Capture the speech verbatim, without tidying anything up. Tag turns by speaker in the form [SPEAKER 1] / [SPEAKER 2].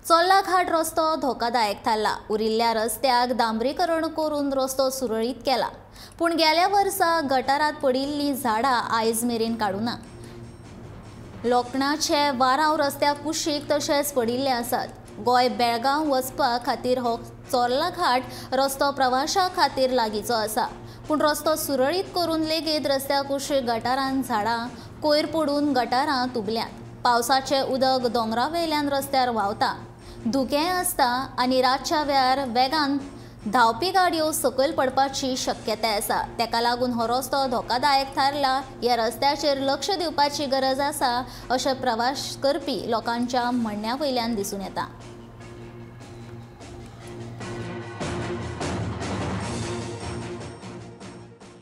[SPEAKER 1] चोर्ला घाट रस्तो धोकादायक थारला। उरिल्ल्या रस्त्याक डांबरीकरण करून रस्तो सुरळीत केला, पूण गेल्या वर्सा गटारात पडिल्लीं झाडां आयज मेरेन काडूना। लोखणाचे वाराव रस्त्याक कुशीक तशेंच पडिल्ले आसात। गोय बेळगांव वचपा खातीर हो चोर्ला घाट रस्तो प्रवाशा खातीर लागींचो आसा, पूण रस्तो सुरळीत करून लेगीत रस्त्याक कुशीक गटारांत झाडां कोयर पडून गटारां तुबल्यांत। पावसाचें उदक दोंगरावेल्यान रस्त्यार व्हांवता, धुकें आसता आनी रातच्या वेळार वेगान धांवपी गाडयो सकयल पडपाची शक्यताय आसा। तेका लागून हो रस्तो धोकादायक थारला। ह्या रस्त्याचेर लक्ष दिवपाची गरज आसा अशें प्रवास करपी लोकांच्या म्हणण्या वयल्यान दिसून येता।